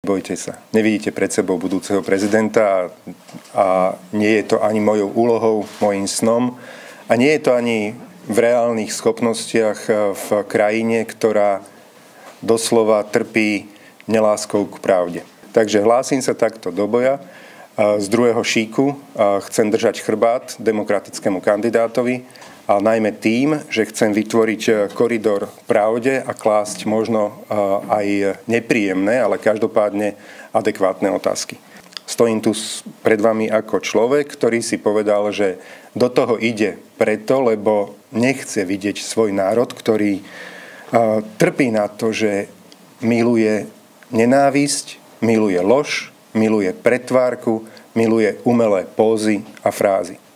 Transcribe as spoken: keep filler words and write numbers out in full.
Bojte sa. Nevidíte pred sebou budúceho prezidenta a nie je to ani mojou úlohou, mojím snom a nie je to ani v reálnych schopnostiach v krajine, ktorá doslova trpí neláskou k pravde. Takže hlásim sa takto do boja. Z druhého šíku chcem držať chrbát demokratickému kandidátovi, ale najmä tým, že chcem vytvoriť koridor pravde a klásť možno aj nepríjemné, ale každopádne adekvátne otázky. Stojím tu pred vami ako človek, ktorý si povedal, že do toho ide preto, lebo nechce vidieť svoj národ, ktorý trpí na to, že miluje nenávisť, miluje lož, miluje pretvárku, miluje umelé pózy a frázy.